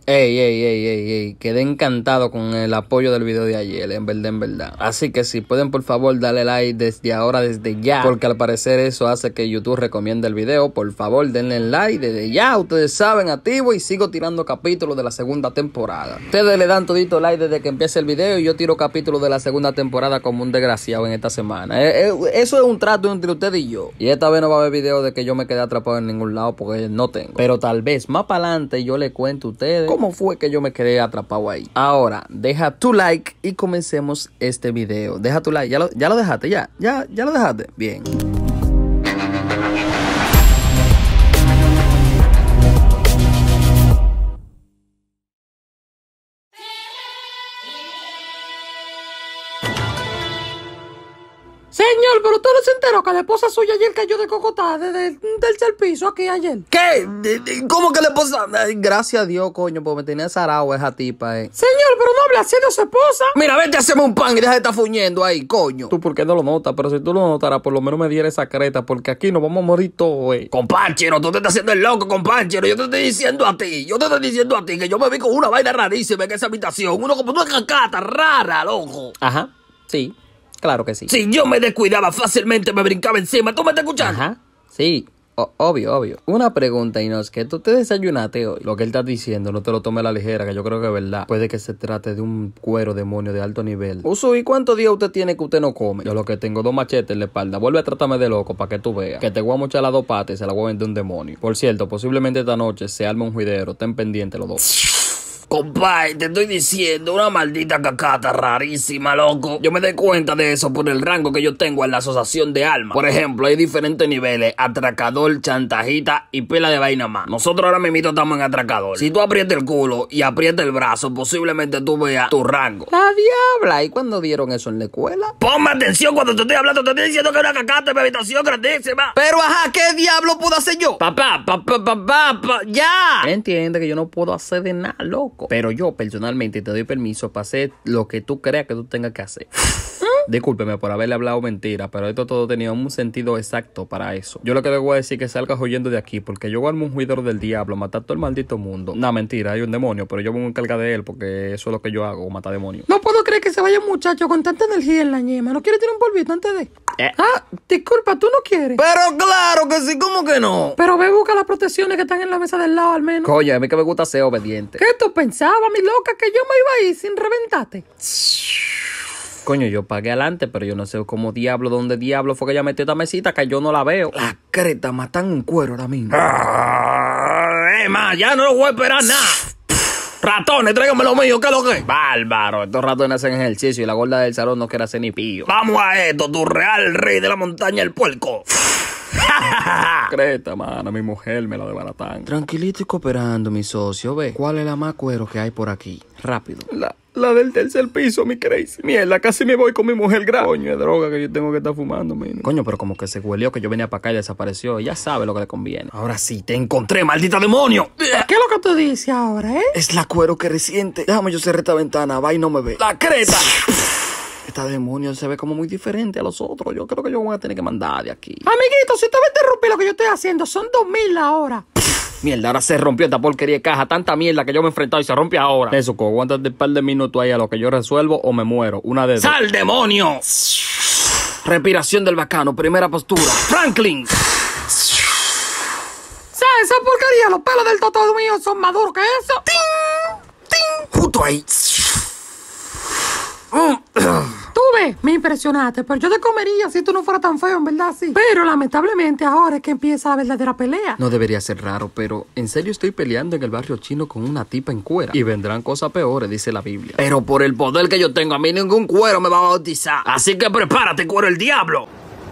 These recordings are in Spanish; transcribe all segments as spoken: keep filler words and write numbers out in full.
Ey, ey, ey, ey, ey, quedé encantado con el apoyo del video de ayer, en verdad, en verdad. Así que si pueden, por favor, darle like desde ahora, desde ya, porque al parecer eso hace que YouTube recomiende el video. Por favor, denle like desde ya, ustedes saben, activo, y sigo tirando capítulos de la segunda temporada. Ustedes le dan todito like desde que empiece el video y yo tiro capítulos de la segunda temporada como un desgraciado en esta semana. Eh, eh, eso es un trato entre ustedes y yo. Y esta vez no va a haber video de que yo me quedé atrapado en ningún lado porque no tengo. Pero tal vez más para adelante yo le cuento a ustedes cómo fue que yo me quedé atrapado ahí. Ahora, deja tu like y comencemos este video. Deja tu like. ¿Ya lo, ya lo dejaste? ¿Ya? ¿Ya? ¿Ya lo dejaste? Bien. Señor, pero usted no se enteró que la esposa suya ayer cayó de cocotada desde el tercer piso aquí ayer. ¿Qué? ¿Cómo que le esposa? Ay, gracias a Dios, coño, porque me tenía zarado esa tipa, eh. Señor, pero no hable así de su esposa. Mira, vete a hacerme un pan y deja de estar fuñendo ahí, coño. Tú, ¿por qué no lo notas? Pero si tú lo notaras, por lo menos me diera esa creta, porque aquí nos vamos a morir todos, eh. Companchero, tú te estás haciendo el loco, companchero. Yo te estoy diciendo a ti, yo te estoy diciendo a ti que yo me vi con una vaina rarísima en esa habitación. Uno como una cacata rara, loco. Ajá, sí. Claro que sí. Si yo me descuidaba, fácilmente me brincaba encima. ¿Tú me estás escuchando? Ajá, sí. O obvio, obvio. Una pregunta, Inos, que tú te desayunaste hoy. Lo que él está diciendo, no te lo tomes a la ligera, que yo creo que es verdad. Puede que se trate de un cuero demonio de alto nivel. Uso, ¿y cuántos días usted tiene que usted no come? Yo lo que tengo dos machetes en la espalda. Vuelve a tratarme de loco para que tú veas. Que te voy a mochar las dos patas y se la voy a vender un demonio. Por cierto, posiblemente esta noche se arme un juidero. Ten pendiente los dos. Compadre, te estoy diciendo, una maldita cacata rarísima, loco. Yo me doy cuenta de eso por el rango que yo tengo en la asociación de almas. Por ejemplo, hay diferentes niveles: atracador, chantajita y pila de vaina más. Nosotros ahora mismo estamos en atracador. Si tú aprietas el culo y aprietas el brazo, posiblemente tú veas tu rango. La diabla, ¿y cuándo dieron eso en la escuela? Ponme atención cuando te estoy hablando, te estoy diciendo que hay una cacata en mi habitación grandísima. Pero ajá, ¿qué diablo puedo hacer yo? Papá, papá, papá, papá, ya. Entiende que yo no puedo hacer de nada, loco. Pero yo personalmente te doy permiso para hacer lo que tú creas que tú tengas que hacer. Discúlpeme por haberle hablado mentira, pero esto todo tenía un sentido exacto para eso. Yo lo que le voy a decir es que salgas huyendo de aquí, porque yo voy a armar un juidor del diablo, matar todo el maldito mundo. No, mentira, hay un demonio, pero yo me voy a encargar de él, porque eso es lo que yo hago, matar demonios. No puedo creer que se vaya un muchacho con tanta energía en la ñema. ¿No quiere tirar un polvito antes de...? Eh. Ah, disculpa, tú no quieres. Pero claro que sí, ¿cómo que no? Pero ve, busca las protecciones que están en la mesa del lado al menos. Coño, a mí que me gusta ser obediente. ¿Qué tú pensabas, mi loca, que yo me iba a ir sin reventarte? Coño, yo pagué adelante, pero yo no sé cómo diablo, dónde diablo fue que ella metió esta mesita que yo no la veo. La creta, matan un cuero ahora mismo. Ah, eh, ma, ya no lo voy a esperar nada. Ratones, tráigame lo mío, ¿qué es lo que? Bárbaro, estos ratones hacen ejercicio y la gorda del salón no quiere hacer ni pillo. Vamos a esto, tu real rey de la montaña, el puerco. Creta, mano, mi mujer me la desbaratan. Tranquilito y cooperando, mi socio, ve. ¿Cuál es la más cuero que hay por aquí? Rápido. La, la del tercer piso, mi crazy. Mierda, casi me voy con mi mujer grande. Coño, es droga que yo tengo que estar fumando, man. Coño, pero como que se huelió que yo venía para acá y desapareció. Ya sabe lo que le conviene. Ahora sí, te encontré, maldita demonio. ¿Qué es lo que tú dices ahora, eh? Es la cuero que reciente. Déjame yo cerrar esta ventana, va y no me ve. La creta. Esta demonio se ve como muy diferente a los otros. Yo creo que yo voy a tener que mandar de aquí. Amiguito, si te va a interrumpir lo que yo estoy haciendo, son dos mil ahora. Mierda, ahora se rompió esta porquería de caja. Tanta mierda que yo me he enfrentado y se rompe ahora. Eso, aguántate un par de minutos ahí a lo que yo resuelvo o me muero. Una de dos. ¡Sal, demonio! Respiración del bacano, primera postura. Franklin. ¿Sabes esa porquería? Los pelos del toto mío son más duros que eso. ¡Ting! ¡Ting! Justo ahí. Tú ves, me impresionaste, pero yo te comería si tú no fueras tan feo, en verdad, sí. Pero lamentablemente ahora es que empieza la verdadera pelea. No debería ser raro, pero en serio estoy peleando en el barrio chino con una tipa en cuera. Y vendrán cosas peores, dice la Biblia. Pero por el poder que yo tengo, a mí ningún cuero me va a bautizar. Así que prepárate, cuero el diablo.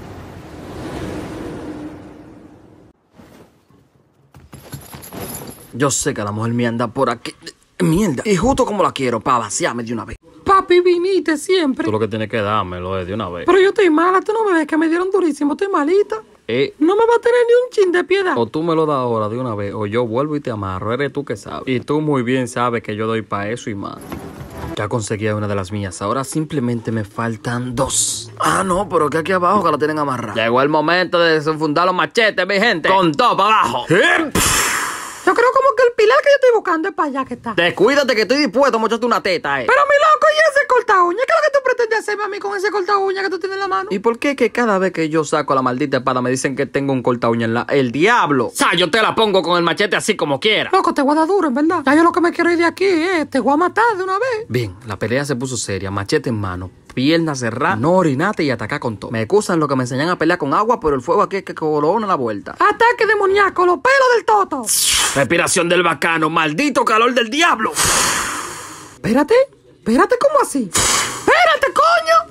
Yo sé que la mujer mía anda por aquí. Mierda. Y justo como la quiero, para vaciarme de una vez. Papi, viniste siempre. Tú lo que tienes que dármelo es de una vez. Pero yo estoy mala, tú no me ves que me dieron durísimo, estoy malita. Eh, No me va a tener ni un chin de piedad. o tú me lo das ahora de una vez, o yo vuelvo y te amarro. Eres tú que sabes. Y tú muy bien sabes que yo doy para eso y más. Ya conseguí una de las mías. Ahora simplemente me faltan dos. Ah, no, pero que aquí abajo que la tienen amarrada. Llegó el momento de desenfundar los machetes, mi gente. Con todo para abajo. Yo creo como que el pilar que yo estoy buscando buscando es para allá que está. Descuídate que estoy dispuesto a mocharte una teta, eh. Pero mi loco, ¿y ese corta uña? ¿Qué es lo que tú pretendes hacerme a mí con ese corta uña que tú tienes en la mano? ¿Y por qué que cada vez que yo saco la maldita espada me dicen que tengo un corta uña en la... El diablo. O sea, yo te la pongo con el machete así como quiera. Loco, te voy a dar duro, en verdad. Ya yo lo que me quiero ir de aquí, eh. Te voy a matar de una vez. Bien, la pelea se puso seria, machete en mano, pierna cerrada, no orinate y atacar con todo. Me excusan lo que me enseñan a pelear con agua, pero el fuego aquí es que corona la vuelta. Ataque demoníaco, los pelos del toto. Respiración del bacano, maldito calor del diablo. Espérate, espérate, ¿cómo así? Espérate, coño.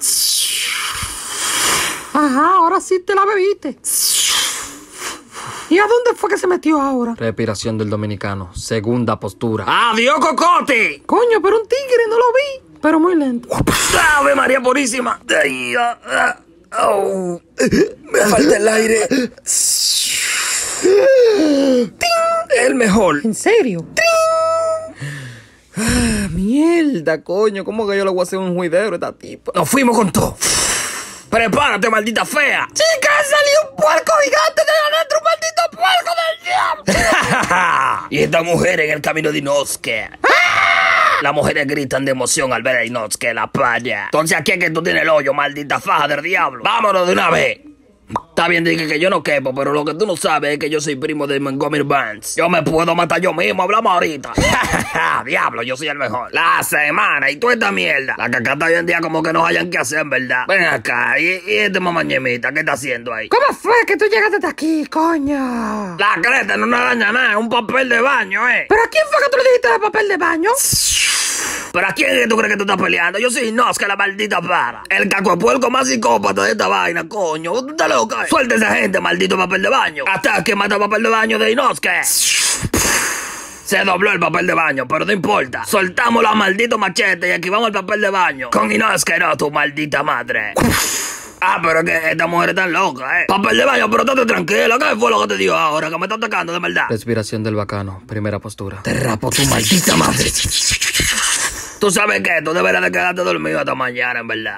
Ajá, ahora sí te la bebiste. ¿Y a dónde fue que se metió ahora? Respiración del dominicano, segunda postura. ¡Adiós, cocote! Coño, pero un tigre, no lo vi. Pero muy lento. ¡Ave María Purísima! Ay, ah, ah, oh. Me falta el aire. ¡Ting! El mejor. ¿En serio? Ah, mierda, coño, ¿cómo que yo le voy a hacer un juidero a esta tipa? Nos fuimos con todo. ¡Prepárate, maldita fea! ¡Chica, salió un puerco gigante de adentro, un maldito puerco del diablo! Y esta mujer en el camino de Inosuke. Las mujeres gritan de emoción al ver a Inosuke, la playa. Entonces aquí es que tú tienes el hoyo, maldita faja del diablo. ¡Vámonos de una vez! Está bien, dije que yo no quepo, pero lo que tú no sabes es que yo soy primo de Montgomery Burns. Yo me puedo matar yo mismo, hablamos ahorita. Diablo, yo soy el mejor. La semana y toda esta mierda. La cacata hoy en día como que no hayan que hacer, ¿verdad? Ven acá, y, y este mamañemita, ¿qué está haciendo ahí? ¿Cómo fue que tú llegaste hasta aquí, coño? La creta no nos daña nada, es un papel de baño, ¿eh? ¿Pero a quién fue que tú le dijiste de papel de baño? ¿Pero a quién es que tú crees que tú estás peleando? Yo soy Inosuke, la maldita para. El cacopuerco más psicópata de esta vaina, coño. ¿Tú estás loca? Eh? Suelta a esa gente, maldito papel de baño. Hasta que mata el papel de baño de Inosuke. Se dobló el papel de baño, pero no importa. Soltamos los malditos machetes y activamos el papel de baño. Con Inosuke, no, tu maldita madre. Ah, pero es que esta mujer está loca, eh. Papel de baño, pero estate tranquila. ¿Qué fue lo que te dio ahora? Que me está atacando de verdad. Respiración del bacano, primera postura. Te rapo tu maldita madre. Tú sabes que tú deberías de quedarte dormido hasta mañana, en verdad.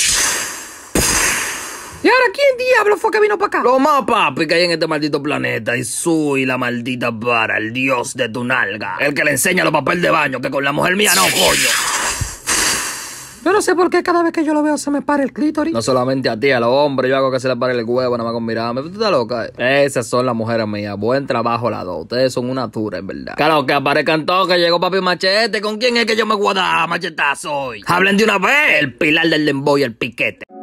¿Y ahora quién diablo fue que vino para acá? Lo más papi que hay en este maldito planeta. Y soy la maldita para, el dios de tu nalga. El que le enseña los papeles de baño, que con la mujer mía no, coño. Yo no sé por qué cada vez que yo lo veo se me para el clítoris. No solamente a ti, a los hombres, yo hago que se le pare el huevo nada más con mirarme. ¿Tú estás loca? Esas son las mujeres mías. Buen trabajo las dos. Ustedes son una tura, en verdad. Claro, que aparezcan todos, que llegó papi machete. ¿Con quién es que yo me voy a dar machetazo hoy? Hablen de una vez. El pilar del dembow y el piquete.